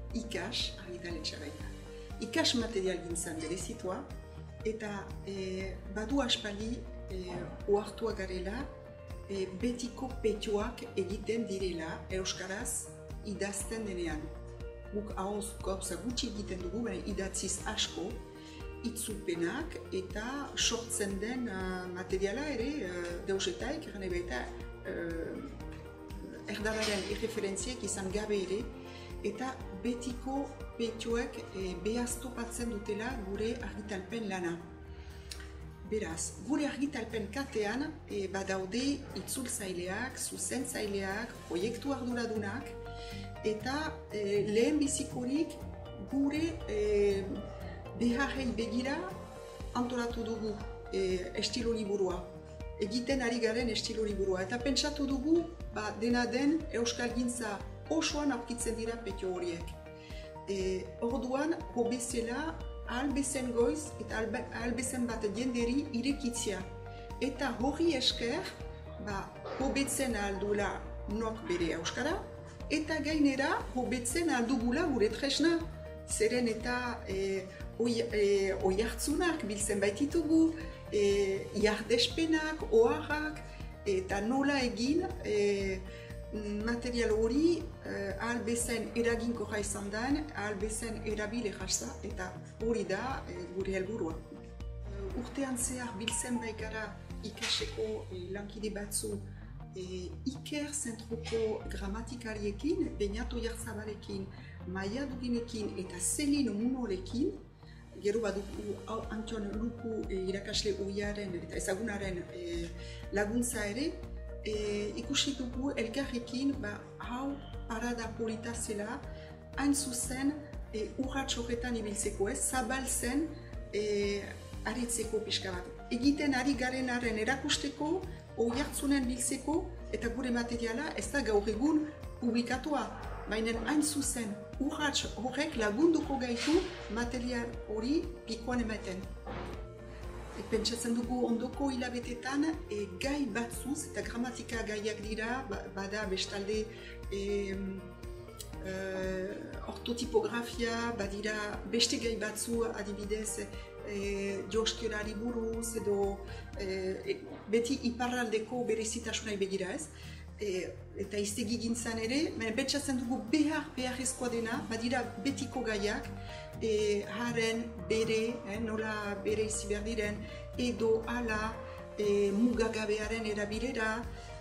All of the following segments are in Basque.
ikas argitaletxea baita. Ikas material gintzan berezitua, eta badu aspaldi ohartuak garela betiko petioak egiten direla euskaraz idazten denean. Guk ahoz gauza gutxi egiten dugu, baina idatziz asko, itzulpenak eta sortzen den materiala ere deusetaik, gane baita erdararen erreferentziek izan gabe ere, eta betiko petioek behaztopatzen dutela gure argitalpen lana. Beraz, gure argitalpen katean badaude itzultzaileak, zuzentzaileak, proiektu arduradunak, eta lehen bizikorik gure beharrei begira antolatu dugu estilo liburua. Egiten ari garen estilo liburua. Eta pentsatu dugu dena den euskalgintza osoan aurkitzen dira petio horiek. Orduan, hobezela, ahalbezen goiz eta ahalbezen bat jenderi irekitzea. Eta hori esker, hobetzen ahalduela nok bere euskara, eta gainera hobetzen ahaldugula gure tresna. Zeren eta oihartzunak biltzen baititugu, jardespenak, oharrak, eta nola egin material hori ahalbezen eraginkorra izan den, ahalbezen erabile jasa, eta hori da gure helburua. Urtean zehar biltzen baikara ikaseko lankide batzu Iker zentroko gramatikariekin, Beñat Oiartzabarekin, Maia Duginekin eta Selin Munorekin, gero badugu Antion Luku irakasle ohiaren eta ezagunaren laguntza ere, ikusi dugu elkarrekin hau parada polita zela, hain zuzen urrats horretan ibiltzeko ez, zabaltzen aritzeko pixka bat. Egiten ari garenaren erakusteko, oihartzunen biltzeko, eta gure materiala ez da gaur egun publikatua. Baina hain zuzen, urrats horrek lagunduko gaitu material hori pikoan ematen. Pentsatzen dugu ondoko hilabetetan gai batzuz, eta gramatika gaiak dira, bada bestalde ortotipografia, badira beste gai batzu adibidez joskiolari buruz, edo beti iparraldeko berezitasunai begira ez. Eta iztegi gintzan ere, pentsatzen dugu beharrezkoa dena, badira betiko gaiak, haren, bere, nola bere izi behar diren, edo ala mugagabearen erabilera,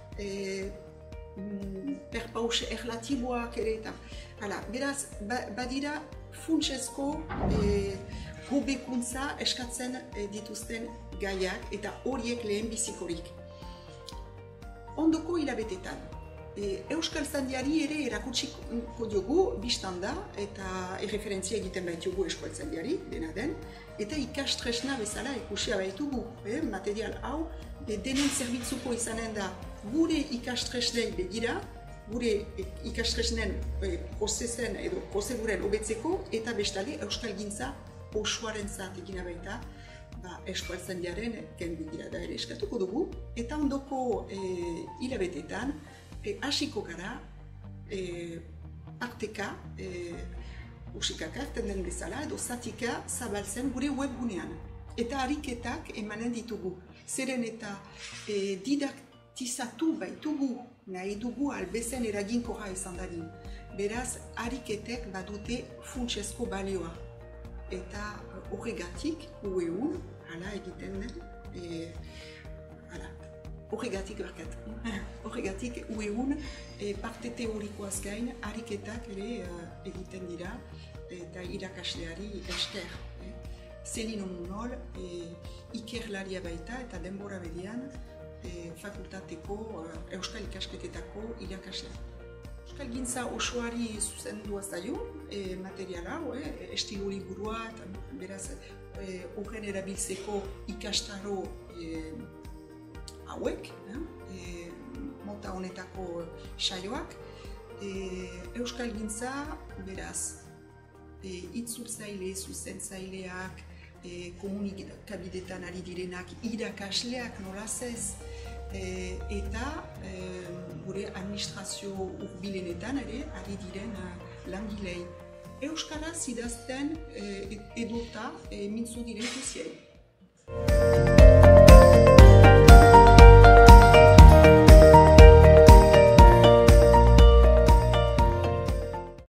perpause erlatiboak ere eta. Beraz, badira funtsezko hobekuntza eskatzen dituzten gaiak eta horiek lehen bizikorik. Ondoko hilabetetan, Euskaltzaindiari ere erakutsiko diogu bistan da eta erreferentzia egiten baitugu Euskaltzaindiari, dena den, eta ikastresna bezala ikusia baitugu. Material hau denen zerbitzuko izanen da gure ikastresnei begira, gure ikastresnen prozesen edo prozeduren hobetzeko eta bestale Euskalgintza osoaren egina baita Euskaltzaindiaren begira da ere eskatuko dugu, eta ondoko hilabetetan hasiko gara parteka, usikaka erten den bezala, edo zatika zabaltzen gure webgunean. Eta ariketak emanen ditugu. Zeren eta didaktizatu baitugu, nahi dugu albezen eraginkorra izan dadin. Beraz, ariketek badute funtsezko balioa. Eta horregatik, ueun, hala egiten den, horregatik ueun parte teorikoaz gain ariketak ere egiten dira eta irakasleari esker. Selin Munol ikerlaria baita eta denbora berian fakultateko euskal ikasketetako irakaslea. Euskalgintza osoari zuzendua zaio materiala, estilo liburua, beraz horren erabiltzeko ikastaro hauek, mota honetako saioak. Euskalgintza, beraz, itzultzaile, zuzentzaileak, komunikabidetan ari direnak, irakasleak nolaz ez, eta gure administrazio hurbilenetan ere ari diren langilei. euskaraz idazten eduta mintzo diren guziei.